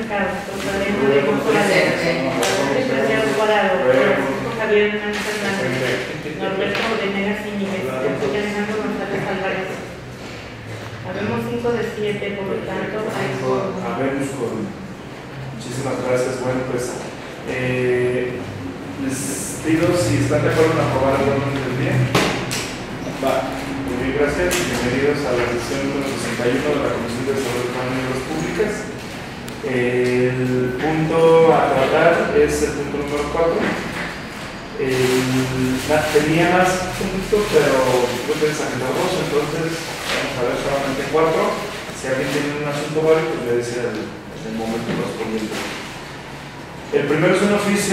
Mercado, Rosalén de González, Francisco Guarado, Francisco Javier Hernández Fernández, Norberto Venegas Íñiguez, Alejandro González Álvarez. Habemos 5 de 7, por lo tanto, hay quórum. Habemos quórum. Muchísimas gracias. Bueno, pues les pido si están de acuerdo en aprobar el orden del día. Va. Muy bien, gracias. Bienvenidos a la sesión número 61 de la Comisión de Salud y Obras Públicas. El punto a tratar es el punto número 4. Tenía más puntos, pero yo pensé en dos, entonces vamos a ver solamente 4. Si alguien tiene un asunto válido, pues le dice el momento correspondiente. El primero es un oficio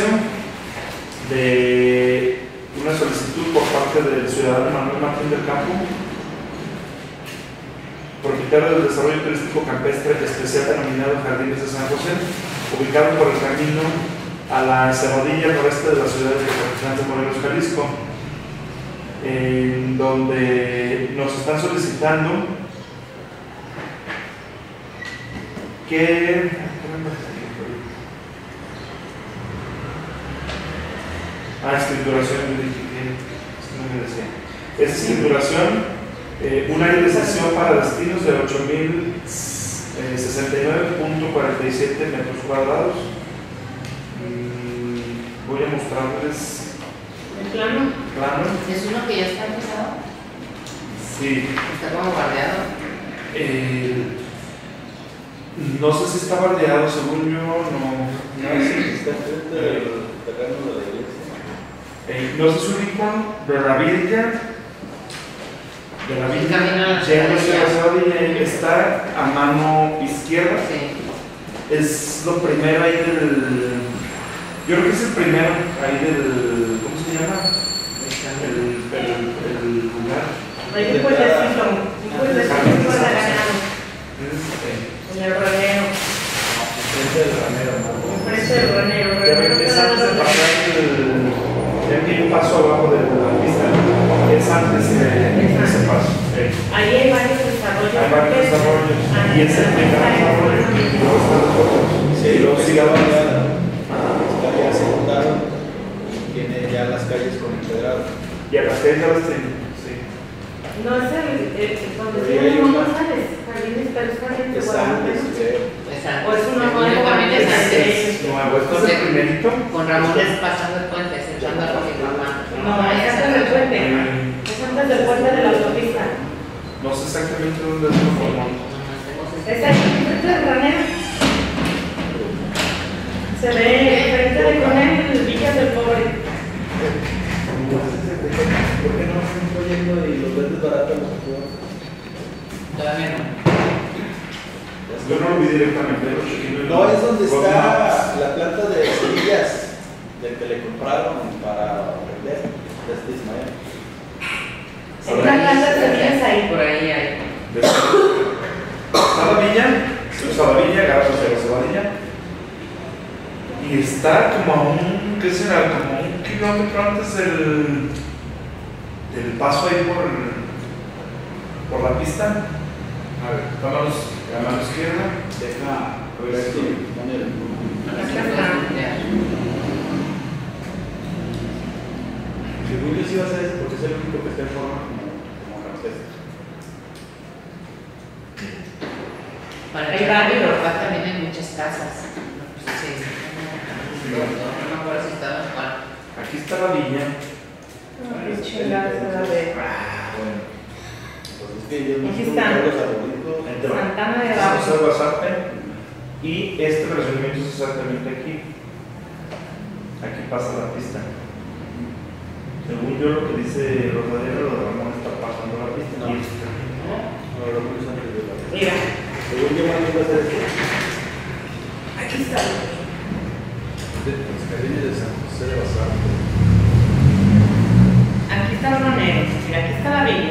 de una solicitud por parte del ciudadano Manuel Martín del Campo, propietario del desarrollo turístico campestre especial denominado Jardines de San José, ubicado por el camino a la Cerradilla noreste de la ciudad de Tequequetán de Morelos, Jalisco, en donde nos están solicitando que escrituración, yo dije que no me decía. Es escrituración, un área de cesión para destinos de 8.069.47 metros cuadrados. Voy a mostrarles ¿El plano? ¿Es uno que ya está empezado? Sí. ¿Está como bardeado? No sé si está bardeado, según yo, no. No, sí, está frente del terreno de la iglesia. No sé si ubican de la Villa. Está a mano izquierda. Sí. Es lo primero ahí del. Yo creo que es el primero ahí del. ¿Cómo se llama? El lugar. Hay un puentecito de ganado. En el ranero. Enfrente del ranero, ¿no? Enfrente del ranero. Ya ves, antes de pasar ya que hay un paso abajo de la pista, es antes de ese paso. Ahí hay varios desarrollos. Hay varios desarrollos. Y es el primer desarrollo y luego están los otros. Sí, Y luego sigue abajo. Ya se juntaron y tiene ya las calles con empedrado. Y a las calles ya las tienen. Sí. No es donde tiene un González, Jardines, pero es Jardines de Guadalupe. Exacto. O es uno nuevo, también es antes. Nuevo, esto es el primerito. Con Ramones pasando el puente, echando a mi mamá. No, es antes del puente. Es antes del puente de la autopista. No sé exactamente dónde es el formón. Es aquí, frente del ranero. Se ve frente de con el Villas del Pobre. ¿Por qué no hacen un proyecto y los vendes baratos los actúan? Todavía no. Yo no lo vi directamente, lo chequeé. No, es donde está la planta de semillas del que le compraron para vender, desde Ismael. Hay una planta de semillas ahí. Por ahí hay. Está la villa, se usa la villa, agarras hacia la Cebadilla. Y está como a ¿qué será? Como 1 kilómetro antes del paso ahí por la pista. A ver, vámonos a la mano izquierda. Deja, a ver aquí, Daniel. Según yo sí va a ser ese porque es el único que está en forma como Ramsés. Para el barrio Uruguay también hay muchas casas. No sé si no me acuerdo si estaba en cuál. Aquí está la villa. Qué chingada se la ve. Bueno. Pues es que yo no Aquí sé está. los arbolitos. Santana de Este es Abajo. el Guasarte. Y este relacionamiento es exactamente aquí. Aquí pasa la pista. Según yo, lo que dice Rosadero, lo de Ramón está pasando la pista. No. Y está. No, lo vamos antes de la. Mira, Según yo, más bien va a ser esto. aquí está. Los jardines de San José de Basarte. Aquí está el ranero. Mira, aquí está la villa.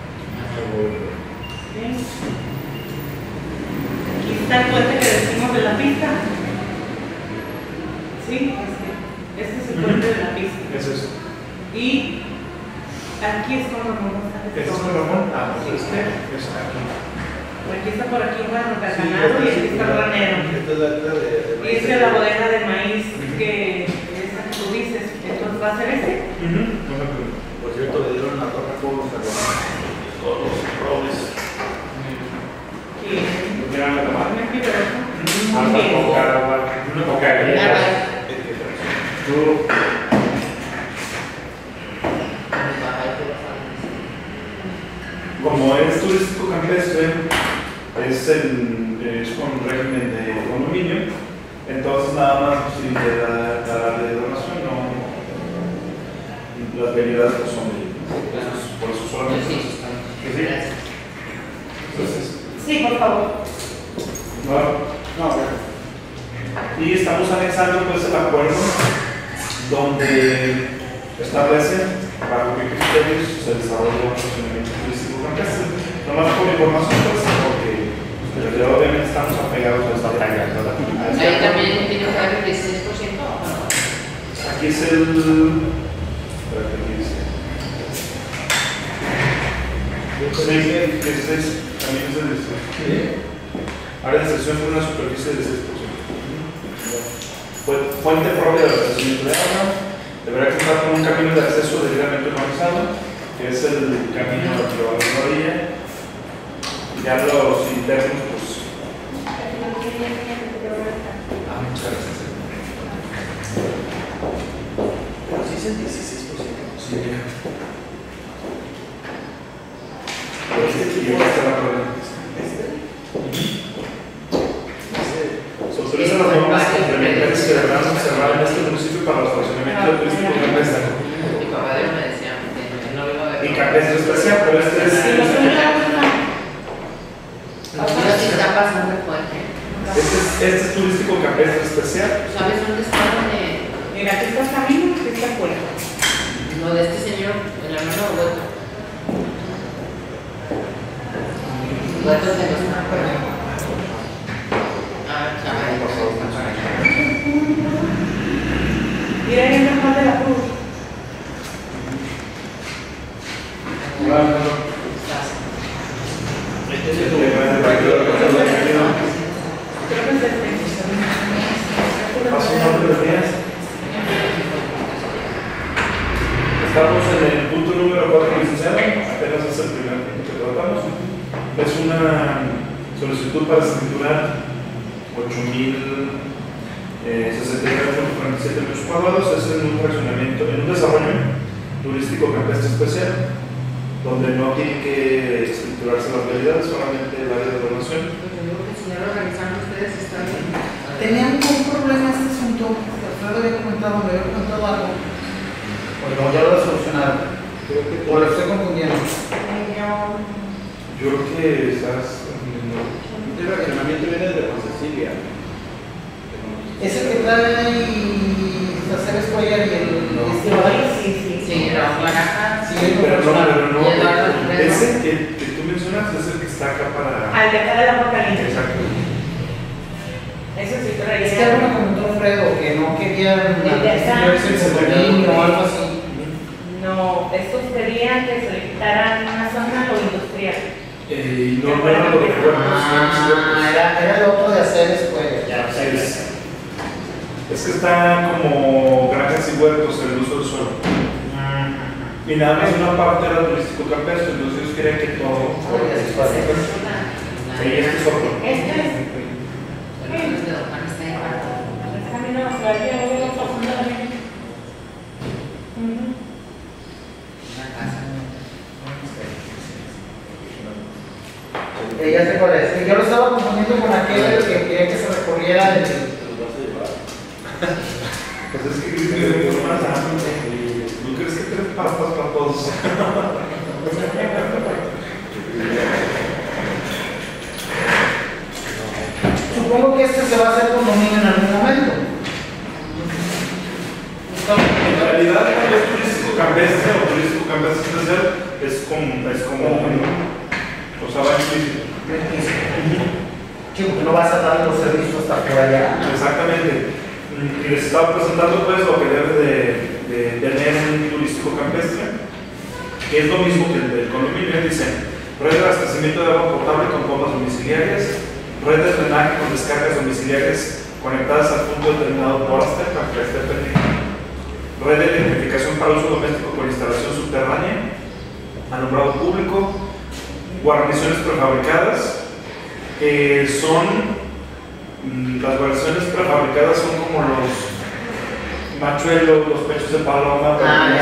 Aquí está el puente que decimos de la pista. Sí, este es el puente de la pista. Es eso. Y aquí es como Ramón. ¿Este es el Ramón? Ah, pues este es aquí. Aquí está por aquí, bueno, Carganado y aquí está el ranero. Esta es la de dice la bodega de maíz que esa que tú dices, entonces va a ser ese. Por cierto, le dieron la torre a todos los robles. Mira, la tomada. Me pido eso. Hasta cocaína. Tú. Como es turístico campestre, es con régimen de condominio, entonces nada más si de la de donación, no, las bebidas no son de por eso solamente. Sí, gracias. Entonces, Sí, por favor. no. Y estamos anexando pues el acuerdo donde establece bajo qué criterios se desarrolla un funcionamiento turístico campestre. Nomás por información, pues, porque obviamente estamos apegados a esta tarea. Ahí también tiene que haber el 16%. Aquí es el. Espérate, aquí dice. 16, también es el 16. Área de excepción con una superficie de 16%. Fuente propia de abastecimiento de agua. Deberá contar con un camino de acceso debidamente organizado, que es el camino a la orilla. Ya los internos, pues. Muchas gracias. Pero sí es el 16%. Sí. Y aquí está la prueba. Se autorizan las normas complementarias que deberán observar en este municipio para los funcionamientos turísticos campestre. Mi papá me decía que no iba a ver. Y campestre especial, pero este es. Ahora sí está pasando fuerte. Este es turístico campestre especial. ¿Sabes dónde está? Mira, aquí está el camino, aquí está el puerto. Lo de este señor, el hermano Hueto. Hueto de los Nápoles. Ah, chaval, por favor, Mira, ahí está Juan de la Cruz. Creo que es el Paso un orden de días. Estamos en el punto número 4, licenciado. Apenas es el primer punto que tratamos. Es una solicitud para escriturar 8,069.47 metros cuadrados. Es en un fraccionamiento, en un desarrollo turístico campestre especial, donde no tiene que escriturarse las realidades, solamente el área de donación. Teníamos un problema este asunto, Alfredo había comentado, me había comentado algo. Bueno, ya lo solucionaron. O lo estoy confundiendo. Yo creo que estás confundiendo. El fraccionamiento viene de José Silvia. Es el que trae ahí hacer escuela y el. Sí, la caja. Sí, Pero no. Y Eduardo Alfredo. Ese que tú mencionas es el que está acá para. Al de acá de la Porcalina. Exacto. Eso sí, pero Es que algo me comentó Alfredo que no querían El de acá. el o algo así. No, estos querían que se le quitaran una zona lo industrial. Y no era lo que Era el otro de hacer escuela. Es que está como granjas y huertos en el uso del suelo. Y nada más una parte era turístico campestre, entonces ellos querían que todo fuera turístico campestre. Y este es otro. Este es. El de Don Juan está en cuarto. El camino a la playa, lo veo pasando también. Una casa. Ya sé cuál es. Yo lo estaba confundiendo con aquel que quería que se recorriera el. Pues es que es más amplio. ¿No crees que tres pastas para todos? Supongo que este se va a hacer condominio en algún momento. En realidad, cuando es turístico campestre o turístico campestre especial, es como o sea, va implícito. Chico, que no vas a dar los servicios hasta por allá. Exactamente. Y les estaba presentando pues lo que debe de tener un turístico campestre, que es lo mismo que el del condominio. Dicen, red de abastecimiento de agua potable con bombas domiciliarias, red de drenaje con descargas domiciliarias conectadas al punto determinado por ASTEP para que esté pendiente. Red de identificación para uso doméstico con instalación subterránea, alumbrado público, guarniciones prefabricadas, las guarniciones prefabricadas son como los machuelos, los pechos de paloma,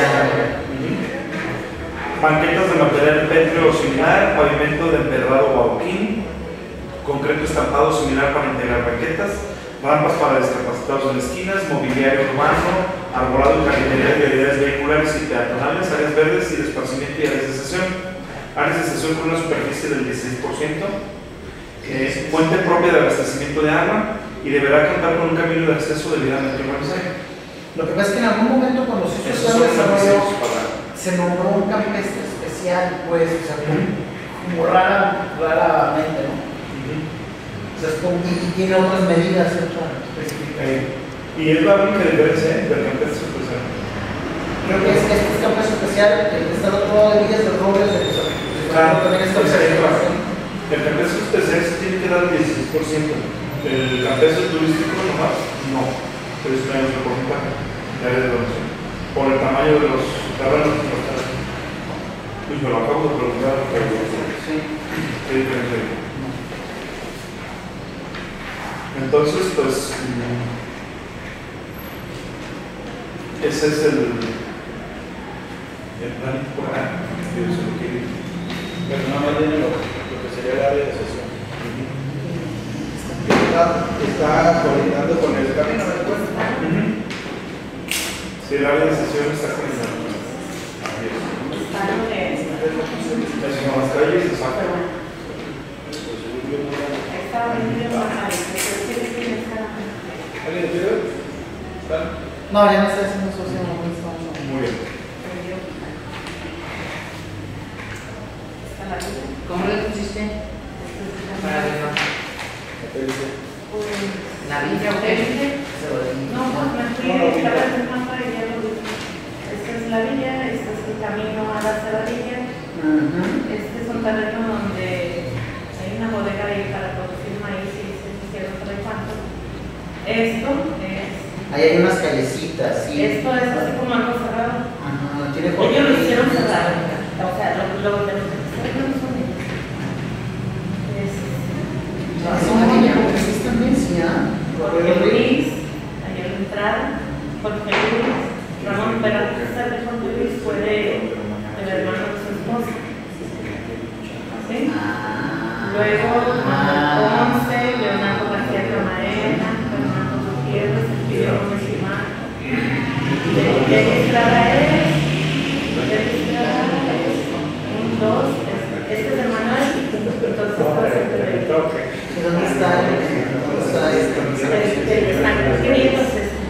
banquetas de material pétreo o similar, pavimento de empedrado o adoquín, concreto estampado similar para integrar banquetas, rampas para discapacitados en esquinas, mobiliario urbano, arbolado y jardinería de vialidades vehiculares y peatonales, áreas verdes y de esparcimiento y áreas de sesión. Áreas de sesión con una superficie del 16%, fuente propia de abastecimiento de agua y deberá contar con un camino de acceso debidamente urbanizado. Lo que pasa es que en algún momento cuando se hizo el desarrollo se nombró un campestre especial, pues, o sea, como raramente, ¿no? O sea, y tiene otras medidas, ¿cierto? Y es la única diferencia del campestre especial. Creo que este es campestre especial, el que está al otro lado de Villas de Robles, también está el campestre especial se tiene que dar el 16%. El campestre turístico nomás, no. Pero es un porcentaje de área de donación. Por el tamaño de los terrenos que nos traen. Pues me lo acabo de preguntar, pero sí. ¿Qué diferencia hay? Entonces, pues, ese es el plan por acá. Pero no más tiene lo que sería el área de sesión. Está coordinando con el camino, ¿me acuerdo? Sí, el área de sesión está coordinando. Es como las calles se saca. ¿Alguien quiere? No, ya no está haciendo socio, no. Muy bien. ¿Cómo le pusiste? Para ver, la villa o qué? No, pues me fui estaba en el mapa y ya lo vi. Esta es la villa, este es el camino a la cerradilla. Este es un terreno donde hay una bodega ahí para producir maíz y se hicieron no sé cuánto. Esto es. Ahí hay unas callecitas, sí. Esto es así como algo cerrado. Ajá, tiene Ellos lo hicieron cerrado. O sea, lo de los terrenos son ellos. Sí, también, sí, Jorge Luis, ahí en la entrada, Jorge Luis, Ramón, pero a pesar de Jorge Luis fue el hermano de su esposa. ¿Sí? Luego, 11, Leonardo García Camarena, Fernando Gutiérrez, Elpidio Gómez y Marco. De Estrada es, un 2, este es de Manuel, entonces puede ser de ¿dónde está? ¿Dónde está esto? están escritos.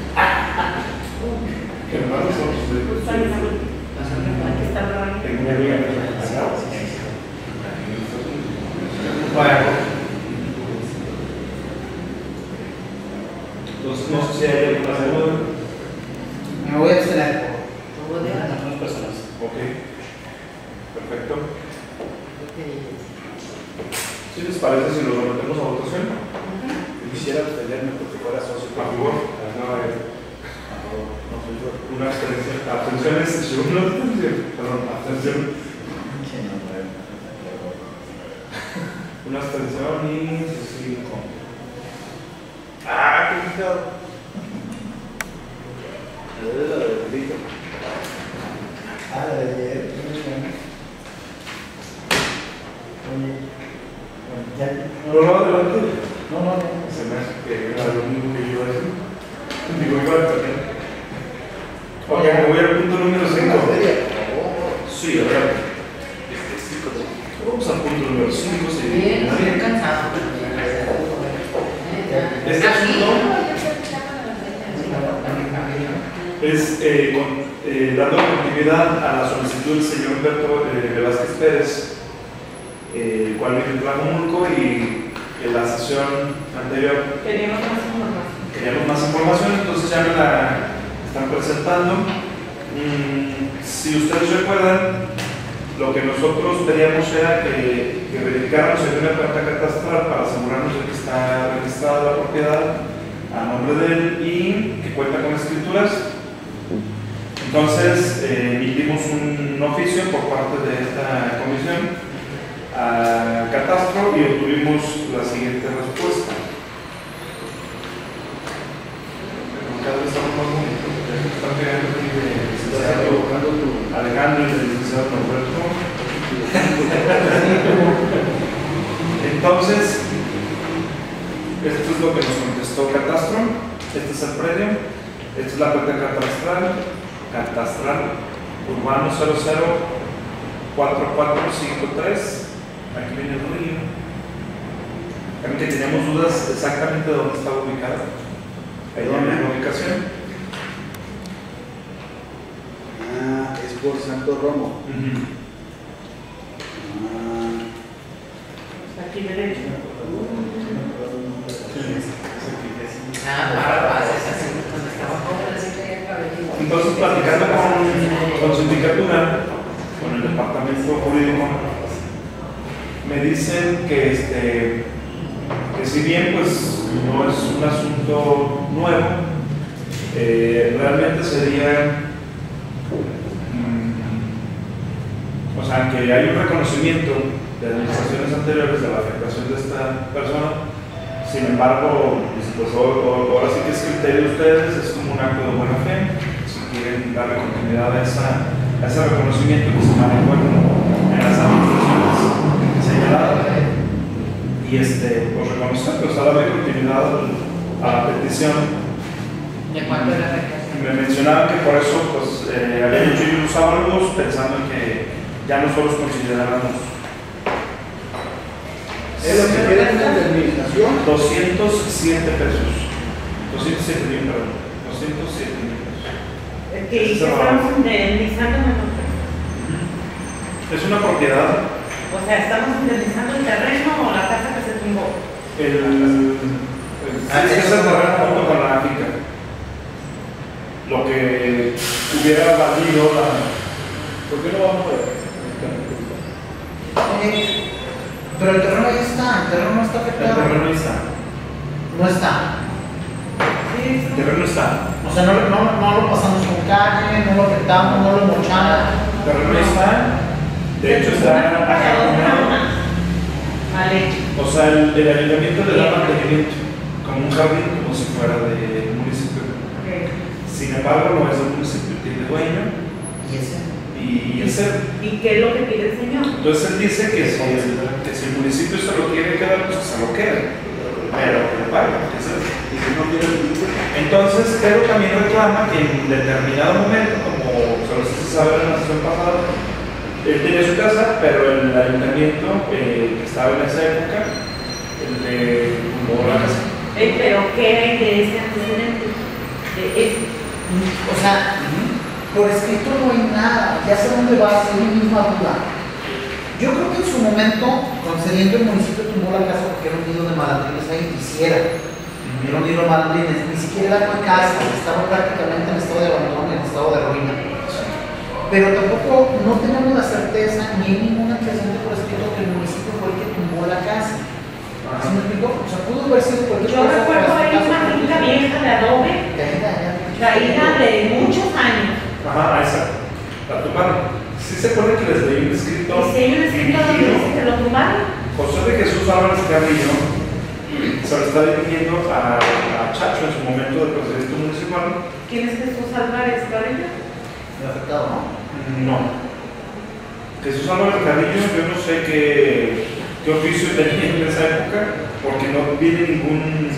Hermanos son ustedes. Aquí está Ron. Bueno. Entonces, no sé si hay alguna segunda. Me voy a abstener. Las personas. Ok. Perfecto. ¿Sí les parece si nos sometemos a votación? Quisiera abstenerme porque fuera socio. A favor. Una abstención. Abstenciones. Una abstención. Perdón, abstención. Una abstención y 5. ¡Ah, qué picado! Es la del delito. Ah, de ayer. No, adelante. No. Se me hace que era lo único que yo iba a decir. Digo, igual también. Oye, me voy al punto número 5. Sí, a ver. Vamos al punto número 5. Bien, estoy cansado. Este asunto es dando continuidad a la solicitud del señor Humberto Velázquez Pérez, el cual vive en Tlajomulco, y en la sesión anterior Queríamos más información. queríamos más información, entonces ya me la están presentando. Si ustedes recuerdan, lo que nosotros pedíamos era que verificáramos en una carta catastral para asegurarnos de que está registrada la propiedad a nombre de él y que cuenta con escrituras. Entonces, emitimos un oficio por parte de esta comisión a Catastro y obtuvimos la siguiente respuesta. Cada vez estamos más bonitos, están pegando aquí de licenciado Alejandro y del licenciado Norberto. Entonces, esto es lo que nos contestó Catastro. Este es el predio, esta es la cuenta catastral urbano 004453. Aquí viene el río. También que teníamos dudas exactamente de dónde estaba ubicado. Ahí viene la ubicación. Ah, es por Santo Romo. Aquí derecho. Entonces, platicando con sindicatura, con el departamento jurídico, me dicen que si bien pues no es un asunto nuevo, realmente sería, o sea, que hay un reconocimiento de administraciones anteriores de la afectación de esta persona. Sin embargo, pues ahora sí que es criterio de ustedes, es como un acto de buena fe, si quieren darle continuidad a ese reconocimiento que se manejó en las administraciones señaladas, y pues reconocer, pues a darle continuidad a la petición. ¿De cuánto era la reclamación? Me mencionaban que por eso pues, habían hecho ellos los sábados pensando en que ya nosotros consideráramos. Es lo que quieren en indemnización. 207 pesos. 207,000, perdón. 207,000 pesos. Que estamos indemnizando nosotros. Es una propiedad. O sea, estamos indemnizando el terreno o la casa que se tumbó. Es el terreno junto con la finca. Lo que hubiera valido la. ¿Por qué no vamos a ver? Pero el terreno ya está, el terreno no está El afectado. terreno está. No está. El terreno está. O sea, no lo pasamos con calle, no lo afectamos, no lo mochamos. El terreno está. De hecho, está acomodado. Mal hecho. O sea, el ayuntamiento le da mantenimiento como un jardín, como si fuera del municipio. Sin embargo, no es del municipio, tiene dueño. ¿Y ese? Y ese. ¿Y qué es lo que pide el señor? Entonces él dice que si el municipio se lo quiere quedar, pues que se lo quede. Pero que le pague. Y si no quieren vivir, Entonces, pero también reclama que en determinado momento, como se los hice saber en la sesión pasada, él tenía su casa, pero el ayuntamiento que estaba en esa época, le tumbó la casa. Pero ¿qué hay de ese antecedente? De ese. O sea, por escrito no hay nada, ya sé dónde va a ser mi misma duda. Yo creo que en su momento, concediendo el municipio tumbó la casa porque era un nido de malandrines ahí, quisiera. Era un nido de malandrines, ni siquiera era una casa, estaba prácticamente en estado de abandono, en estado de ruina. Pero tampoco no tenemos la certeza ni hay ningún antecedente por escrito que el municipio fue el que tumbó la casa. ¿Sí me explico? O sea, pudo haber sido cualquier Yo cosa. recuerdo ahí una finca vieja de adobe, traída de muchos años. Ajá, esa. La tumbaron. Sí se acuerda que les leí un escrito. Y si hay un escrito donde dice que lo tumbaron. José de Jesús Álvarez Carrillo se lo está dirigiendo a Chacho en su momento de procedimiento municipal. ¿Quién es Jesús Álvarez Carrillo? Me ha afectado, ¿no? No. Jesús Álvarez Carrillo, yo no sé qué oficio tenía en esa época, porque no viene ningún.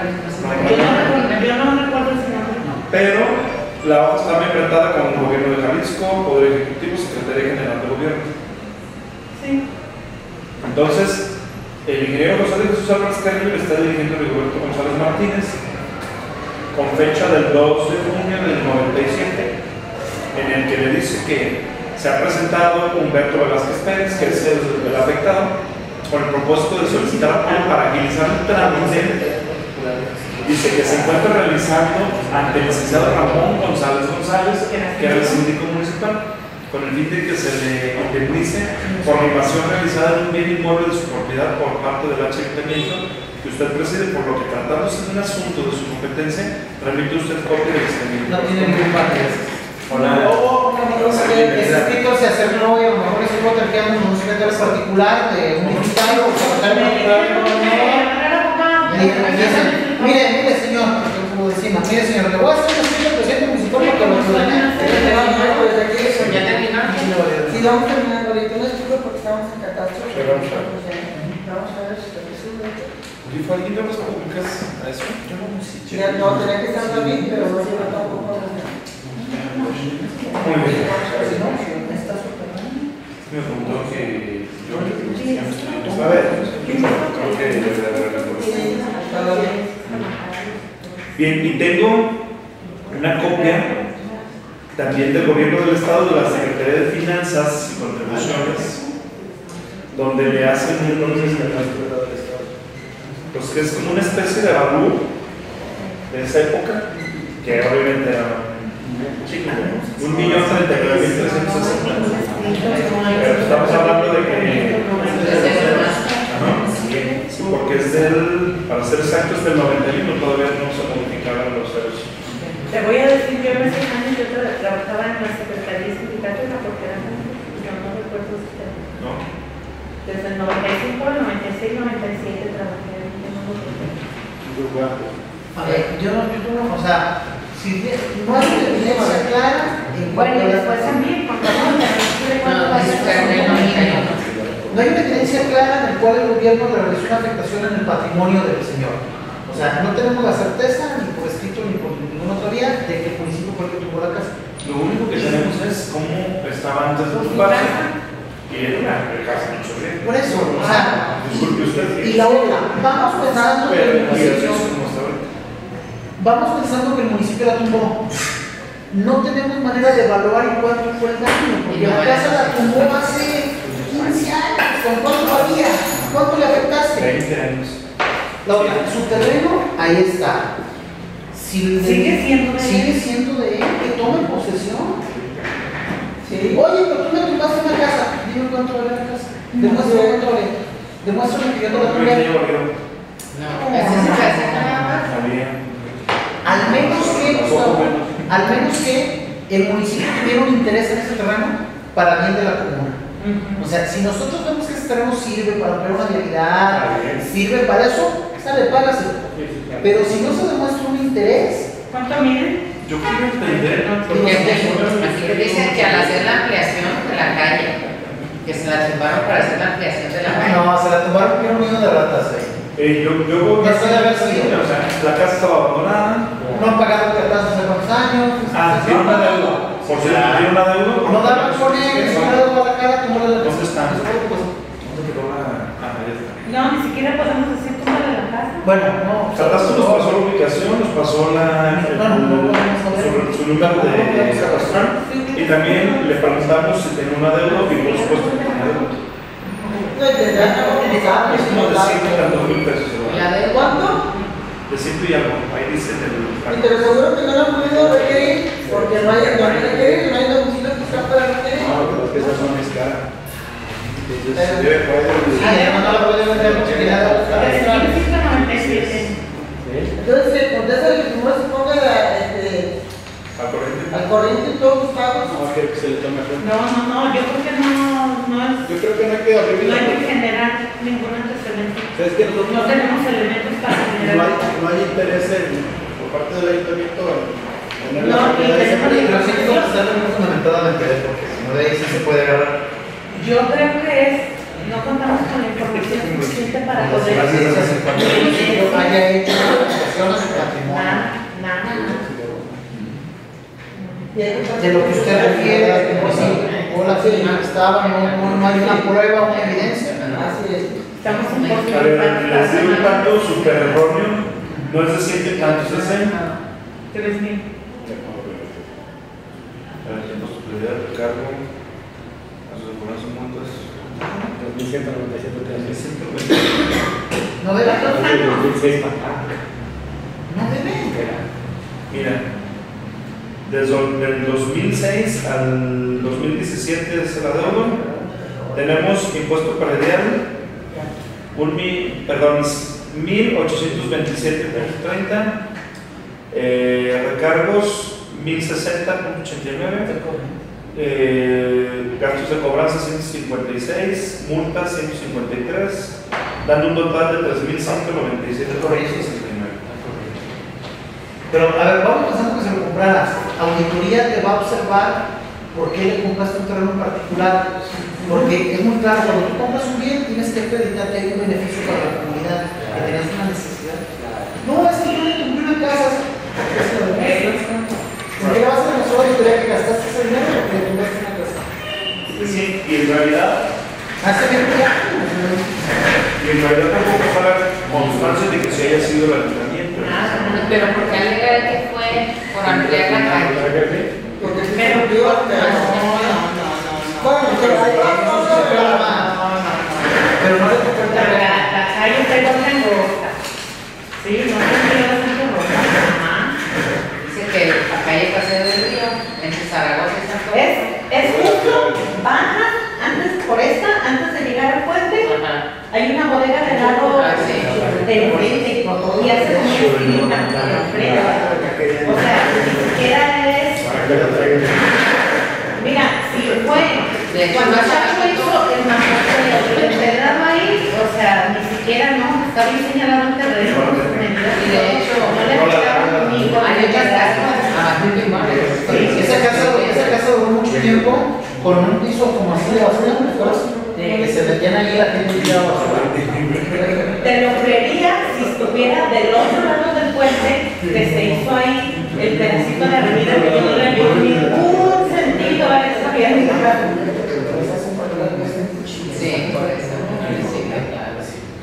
Yo no recuerdo ese nombre. Pero la hoja está membretada con el gobierno de Jalisco, Poder Ejecutivo, Secretaría General de Gobierno. Sí. Entonces, el ingeniero José de Jesús Álvarez Carrillo le está dirigiendo a Rigoberto González Martínez con fecha del 2 de junio del 97, en el que le dice que se ha presentado Humberto Velázquez Pérez, que es el afectado, con el propósito de solicitar apoyo para agilizar el trámite. Dice que se encuentra realizando ante el licenciado Ramón González González, que era el síndico municipal, con el fin de que se le indemnice por la invasión realizada en un bien inmueble de su propiedad por parte del ayuntamiento que usted preside, por lo que tratándose de un asunto de su competencia, remite usted copia del expediente. No tiene ningún parte. Hola. Ese escrito se acercó y a lo mejor ese voto que anda en un secretario particular de un diputado o secretario particular. Mire, señor, como decimos, mire, señor, le voy a hacer un escrito al presidente municipal porque lo ordené. Ya terminaron. Sí, vamos terminando ahorita. No estuve porque estamos en catástrofe. Vamos a ver si se resuelve. ¿Y fue alguien de las públicas a eso? Yo no sé. Ya no, tenía que estar también, pero no lleva tampoco. Muy bien. Está súper bien. Me preguntó que yo a ver, creo que debe haber algo. Está bien. Bien, y tengo una copia también del gobierno del estado, de la Secretaría de Finanzas y Contribuciones, donde le hacen pues que es como una especie de avalúo de esa época, que obviamente era 1.039.360. Pero estamos hablando de que porque es del, para ser exacto, es del 91, todavía no se modificaron los ceros. Te voy a decir, yo en esos años yo trabajaba en la Secretaría Sindical de la Propiedad, yo no recuerdo si te... ¿No? Desde el 95 al 96, 97 trabajé en el mundo. A ver, yo no, o sea, si no hay evidencia clara en Bueno, y cuanto a después también, cuando no no hay una evidencia clara en la cual el gobierno realizó una afectación en el patrimonio del señor. O sea, no tenemos la certeza, ni por escrito, ni por ninguna otra vía, de que el municipio fue el que tuvo la casa. Lo único que tenemos es cómo estaba antes de ocuparse. Y era una casa mucho bien. Por eso, o sea, Disculpe usted. y la otra, vamos pensando que el municipio, como está ahorita. vamos pensando que el municipio la tumbó. No tenemos manera de evaluar en cuánto fue el daño, porque la casa la tumbó hace 15 años. ¿Con cuánto había? ¿Cuánto le afectaste? 20 años. La otra, su terreno, ahí está. Si sigue siendo de él, que tome posesión. Sí. Oye, pero tú me tumbaste una casa. Dime cuánto vale la casa. Demuéstrame cuánto vale. Demuéstrame que yo no la tumbé. No, ese es casi Al menos que el municipio tuviera un interés en ese terreno para bien de la comuna. O sea, si nosotros vemos que ese terreno sirve para ampliar una vialidad, sirve para eso, sale, págase. Pero si no se demuestra un interés, ¿Cuánto miden? Yo quiero entender. Aquí te dicen que al hacer la ampliación de la calle, que se la tumbaron para hacer la ampliación de la calle. no, se la tumbaron por un nido de ratas. Yo Eso debe haber sido. o sea, la casa estaba abandonada. No han pagado el cartazo hace cuántos años. Tiene una deuda. Por si tiene una deuda. No daban con él, se ha dado a la cara, como le ¿Dónde está? ¿Dónde quedó la.? Ya está. No, ni siquiera podemos decir cómo de la casa. Bueno, no. Catastro nos pasó la ubicación, nos pasó su número de catastral y también le preguntamos si tenía una deuda y por supuesto que tenía deuda. Es como de 100 pesos. ¿La de ¿Cuánto? De 100 y algo, ahí dice en el. Pero seguro que no lo han podido requerir, porque no hay requerir, no hay domicilio fiscal para requerir. No, pero es que esas son escaras. Entonces, Pero- debe poder. Además no la puede vender porque tiene la Desde 1997. Entonces, contesta que tu se ponga Al corriente. al corriente y todos los pagos. No quiero que se le tome cuenta. No, yo creo que no Yo creo que no hay que abrir hay la que generar ningún antecedente. O sea, es que nosotros No tenemos elementos para generar. no hay interés por parte del ayuntamiento en tener No, la propiedad de ese y Pero proyecto. sí que contestarle muy fundamentadamente, porque si no de ahí sí se puede agarrar. Yo creo que no contamos con la información suficiente para poder. Gracias en cuanto el municipio haya hecho una afectación a su patrimonio. Nada. De lo que usted refiere, pues sí, o la firma que estaba, no hay una prueba, una evidencia. Así es. Estamos un A poco. ver, les digo un dato súper erróneo, no es de 100 y tantos, es de. 3,000. A ver, tenemos prioridad de cargo, a sus seguranzas montas. 2197 No debe, pesos. no debe. Mira, Desde el 2006 al 2017 es el adeudo. Tenemos impuesto predial, 1.827.30, recargos 1.060.89, gastos de cobranza 156, multas 153, dando un total de 3.197.69. Pero, a ver, vamos pensando que se lo compraras. Auditoría te va a observar por qué le compraste un terreno en particular. Porque es muy claro, cuando tú compras un bien, tienes que acreditar que hay un beneficio para la comunidad, que tenías una necesidad. No, es que yo le compré una casa. ¿Por qué le vas a demostrar a la auditoría que gastaste ese dinero o que le compraste una casa? Sí, y en realidad. Hace bien ya. Y en realidad tampoco fue la constancia de que se haya sido el ayuntamiento. Pero porque alegar que fue por ampliar la calle. Porque se Pero cumplió hasta. Bueno, pero ahí vamos a ver. Pero no le tocó el terreno. La calle está igual de angosta. Sí, no se quiere bastante roja. Dice que la calle Paseo del Río, entre Zaragoza y Santo. Es justo, baja, antes de llegar al puente, hay una bodega de lado de enfrente y hace como una esquinita de enfrente. O sea, ni siquiera es. Mira, si fue. Cuando Chacho hizo el masaje empedrado ahí, o sea, ni siquiera no, está bien señalado el terreno. Y de hecho, no le quedaron conmigo. hay muchas casas abajo iguales. Esa casa duró mucho tiempo con un piso como así de basura, ¿te acuerdas? Que se metían ahí la gente y tiraba basura. Te lo creería si estuviera del otro lado del puente que se hizo ahí el pedacito de avenida que yo no le vio ningún sentido a esa vialidad. Sí, por eso. Sí, claro.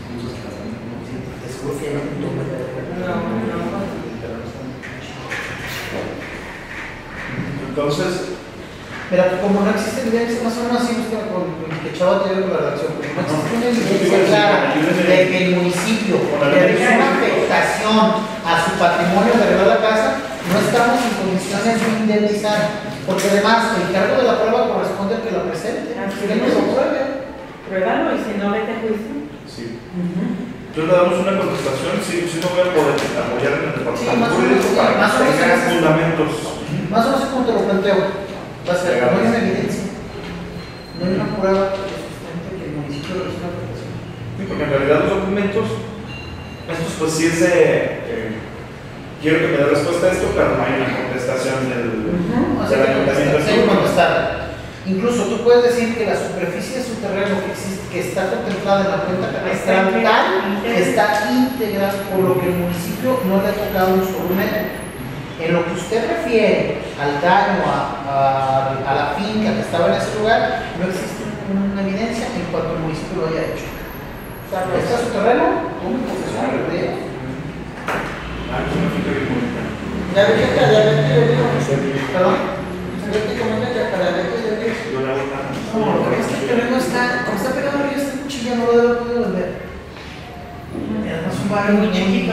Entonces, Mira, como no existe evidencia, más o menos así busca con que Chava te dio con la redacción, porque no existe una evidencia clara de que el municipio realizó una afectación a su patrimonio de arreglar la casa, no estamos en condiciones de indemnizar, porque además el cargo de la prueba corresponde al que la presente, que nos lo pruebe. Pruébalo y si no, vete a juicio. sí. Entonces le damos una contestación, sí no voy a poder apoyar en el Sí, departamento más o jurídico menos, para más o que menos. tengan fundamentos. Más o menos como te lo planteo. Va a ser, no hay una evidencia, no hay una prueba que sustente que el municipio realizó una afectación. Sí, porque en realidad los documentos, estos pues sí es de, quiero que me dé respuesta a esto, pero no hay una contestación del ayuntamiento. Tengo que contestar. Incluso tú puedes decir que la superficie de su terreno que existe, que está contemplada en la cuenta catastral tal, está íntegra, por lo que el municipio no le ha tocado un solo metro. En lo que usted refiere al daño a la finca que estaba en ese lugar, no existe una evidencia en cuanto el municipio lo haya hecho. O sea, ¿está su terreno? ¿Cómo posesión de él? Ah, es una finca agrícola. Ya ves que cada vez que yo digo, ¿Perdón? yo te comento que cada vez que yo digo, Yo le hago nada. No, porque este terreno está, como está pegado arriba, este cuchilla no lo debe poder vender. Y además un barrio muy chiquito.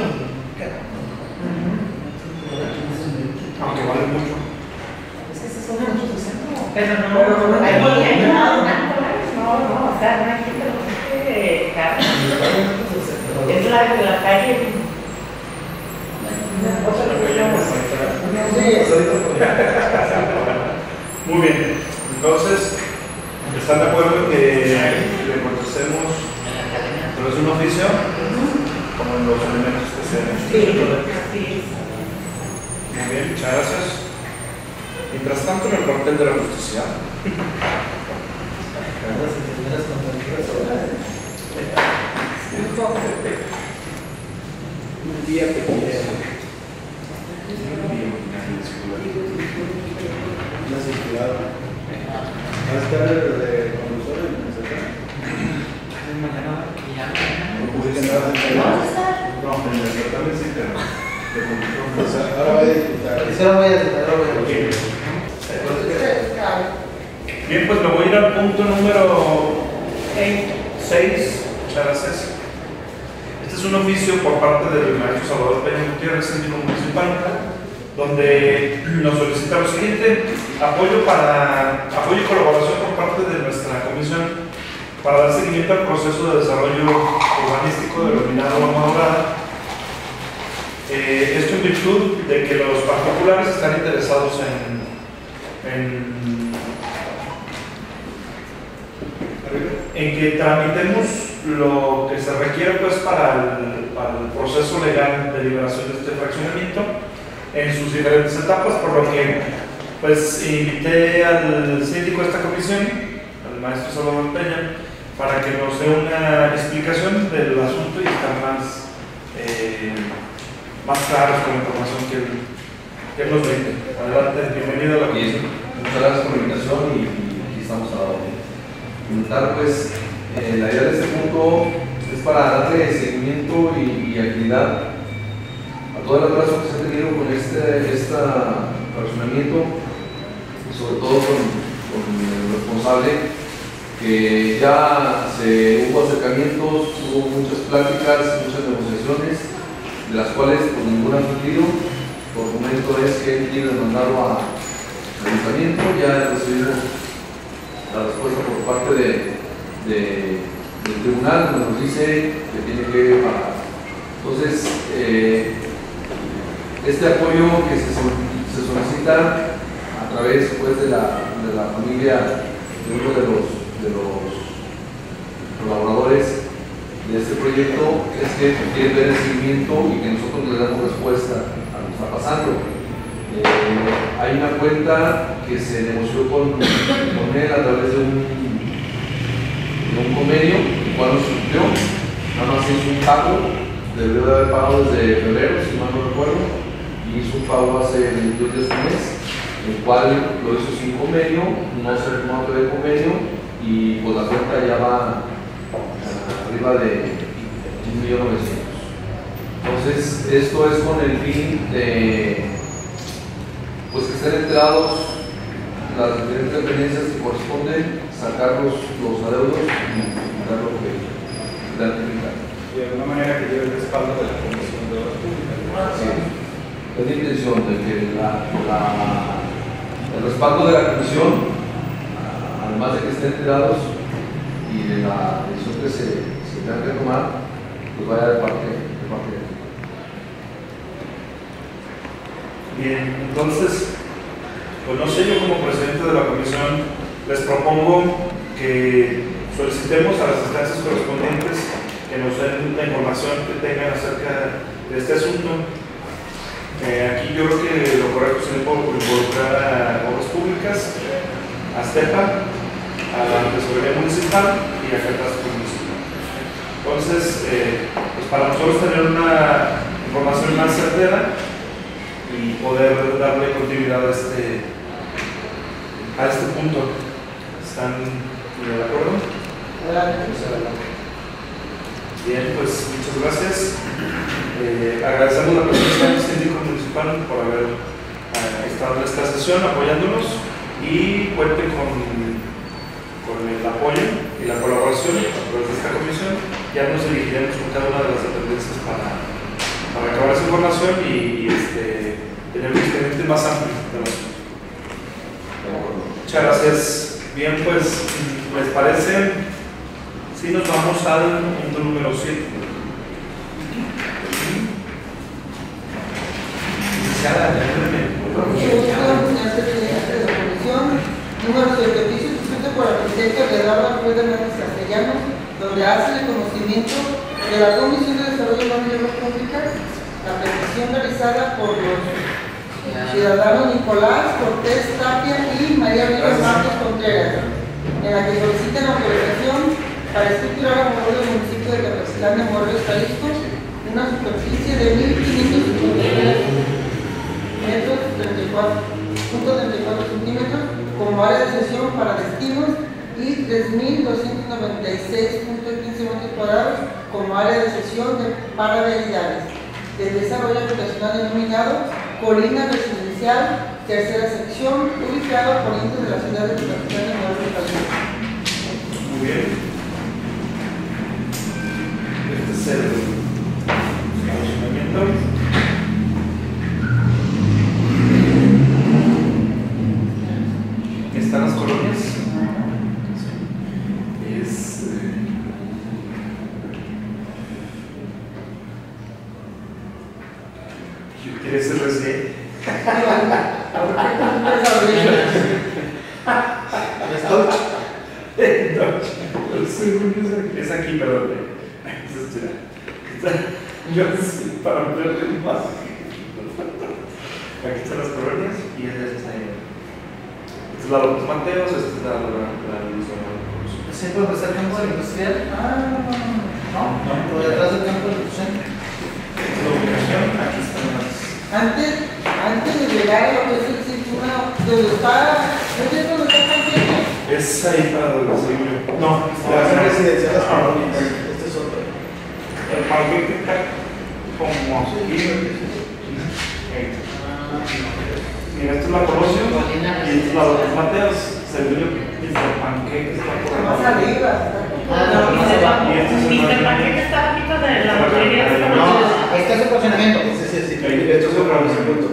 Aunque vale mucho. Es que esta zona mucho de centro. Pero no, Pero no, ahí no, hay no, no, o sea, no hay gente que carne. Es la calle. Muy bien, entonces, ¿están de acuerdo que le contestemos a través de un oficio? Como en los elementos que se han Sí, Muy bien, muchas gracias. Mientras tanto, en el cuartel de la justicia. Un día que quiera. Una circular. ¿Va a estar el de conductor en el sector? ¿O puede que nada de No, en el certamen sí, pero de conductor. O sea, ahora voy a disfrutar. Eso lo voy a decir, lo voy a decir. Bien, pues me voy a ir al punto número 6. Muchas gracias. Este es un oficio por parte del maestro Salvador Peña Gutiérrez, síndico municipal, donde nos solicita lo siguiente: apoyo y colaboración por parte de nuestra comisión para dar seguimiento al proceso de desarrollo urbanístico denominado Loma Dorada. Esto en virtud de que los particulares están interesados en que tramitemos lo que se requiere pues para el proceso legal de liberación de este fraccionamiento en sus diferentes etapas, por lo que pues invité al síndico de esta comisión, al maestro Salvador Peña, para que nos dé una explicación del asunto y estar más claros con la información que él nos brinde. Adelante, bienvenido a la comisión. Muchas gracias por la invitación y aquí estamos a la orden. Comentar pues, la idea de este punto es para darle seguimiento y agilidad a todo el atraso que se ha tenido con este fraccionamiento, y sobre todo con el responsable, que ya hubo acercamientos, hubo muchas pláticas, muchas negociaciones, de las cuales pues ninguna ha surgido. Por el momento es que él quiere mandarlo al ayuntamiento. Ya recibimos la respuesta por parte del tribunal, donde nos dice que tiene que pagar. Entonces, este apoyo que se solicita a través pues, de la familia de uno de los colaboradores de este proyecto es que quiere ver el seguimiento y que nosotros le damos respuesta a lo que está pasando. Hay una cuenta que se negoció con él a través de un convenio, el cual nos surgió, nada más hizo un pago, debió de haber pagado desde febrero, si mal no recuerdo, y hizo un pago hace 22 días de mes, el cual lo hizo sin convenio, no se retomó el convenio, y pues la cuenta ya va arriba de 1.900.000. Entonces, esto es con el fin de pues que estén enterados las diferentes dependencias que corresponden, sacar los adeudos y dar lo que identificar. Y de alguna manera que lleve el respaldo de la Comisión de Obras Públicas. Sí. Es la intención de que el respaldo de la Comisión, además de que estén enterados y de la decisión que se tenga que tomar, pues vaya de parte de aquí. Bien, entonces, pues no sé, yo como presidente de la comisión les propongo que solicitemos a las instancias correspondientes que nos den la información que tengan acerca de este asunto. Aquí yo creo que lo correcto sería involucrar a Obras Públicas, a STEPA, a la Tesorería Municipal y a Catastro Municipal. Entonces, pues para nosotros tener una información más certera y poder darle continuidad a este punto. ¿Están de acuerdo? Bien, pues muchas gracias. Agradecemos la presencia del síndico municipal por haber estado en esta sesión apoyándonos, y cuente con el apoyo y la colaboración a través de esta comisión. Ya nos dirigiremos con cada una de las dependencias para acabar esa información y tener un expediente más amplio de la asunto. Muchas gracias. Bien, pues, ¿les parece? Si nos vamos al punto número 7. Número 75, escrito por el presidente Eduardo Alfredo Hernández Castellanos, donde hace el conocimiento de la Comisión de Desarrollo Urbano y Obras Públicas la petición realizada por los ciudadanos Nicolás Cortés Tapia y María Rivas Marcos Contreras, en la que solicitan autorización para estructurar a favor del municipio de Tepoztlán de Morelos, Jalisco, una superficie de 1.553 metros 34.34 centímetros como área de sesión para destinos y 3.296.15 metros cuadrados como área de sesión para vialidades de desarrollo habitacional denominado Colina Residencial, tercera sección, ubicado a poniente de la ciudad de Tepoztlán de Morelos, Jalisco. Muy bien. Este es el funcionamiento. Es aquí, perdón. Yo sí, para verle más. Aquí están las colonias y esta es ahí. Esta es la López Mateos, esta es la zona. ¿Siempre donde está el campo industrial? No, por detrás del campo industrial. La ubicación, aquí están las. Antes de llegar a lo que es el cinturón, donde está, ¿es donde está el campo? Es ahí para donde se vive. No, La residencia de las colonias. Este es otro. el panqueque está como aquí. Mira, esto es la Colosio y esto es la López Mateos. Se ve el panqueque está por Más abajo. arriba. Mr. Panqueque está bajito de la batería. No, este es el funcionamiento. Sí. Esto es un reconocimiento.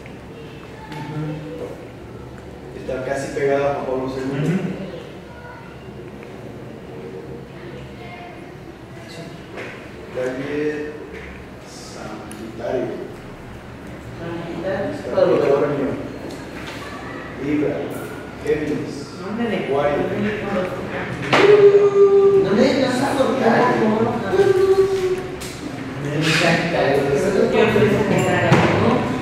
Está casi pegada a Juan Pablo II. Calle San Vitario. Está por la Unión. Libra. Géminis. ¿Dónde le Guario. ¿Dónde está esa tortuga? Yo soy secretaria, ¿no?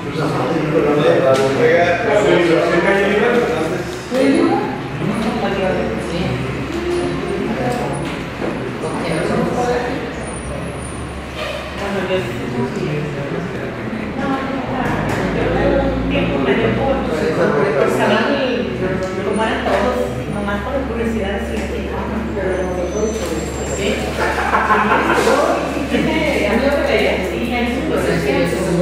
Tiempo medio corto, pues hablan como eran todos, nomás por curiosidad, sí, tiene amigos de ella, sí, en su proceso.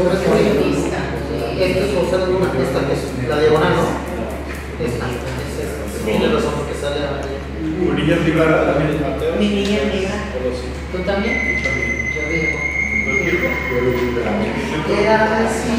Esto es José Luna, esta que es la diagonal, ¿no? Esta, tiene razón porque sale a... Urillas Libra también. Mi niña negra. ¿Tú también? Yo vivo. Era así.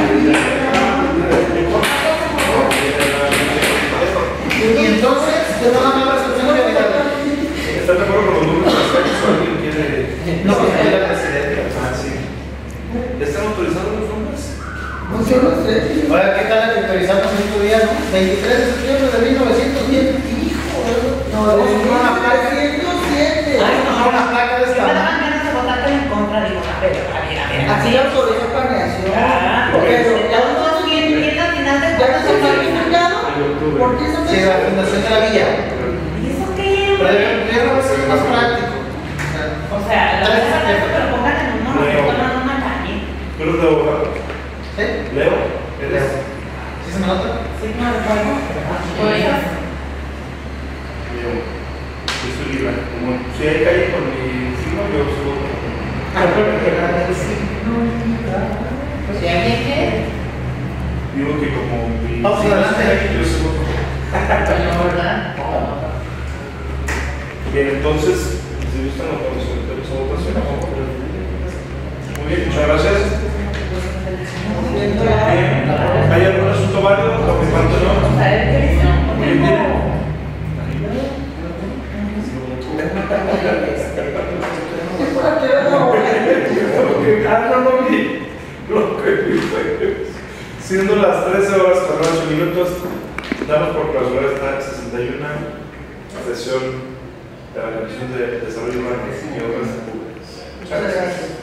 Y entonces, te van a dar la solución de vida. ¿Estás de acuerdo con los números de aspectos o alguien quiere? No, es la presidenta. Ah, sí. ¿Ya están autorizados los nombres? No sé, no sé. Ahora, ¿qué tal actualizamos en tu día, no? 23 de septiembre de 1910. Hijo, no, una placa. 307. Ay, no, Una placa de yo esta. me daban ganas de votarte en contra, digo, a ver. Aquí la autorizó planeación. Ah, Pero ya todos bien al final de ¿Ya no cuentas, se ha publicado? ¿Por qué se Sí, la fundación de la villa. ¿y eso qué? Pero debe ser más práctico. O sea, la verdad es que lo pongan en un monumento, no en una calle. ¿Tú eres de abogado? ¿Sí? ¿Leo? ¿Eres? ¿Sí se me nota? Sí, no, bueno, pues, Leo. Yo soy Libra. Como si hay calle con mi signo, yo subo. Si alguien quiere, Digo que como mi Vamos signo es adelante. calle, yo subo. no, ¿verdad? Bien, entonces, si gustan, lo podemos someter a votación. Muy bien, muchas gracias. Bien. ¿Hay algún asunto válido? ¿Lo que falta no? a ver qué dice. Muy bien. Siendo las 13 horas con 8 minutos, damos por clausurada esta 61 sesión de la Comisión de Desarrollo Urbano y Obras Públicas. Muchas gracias.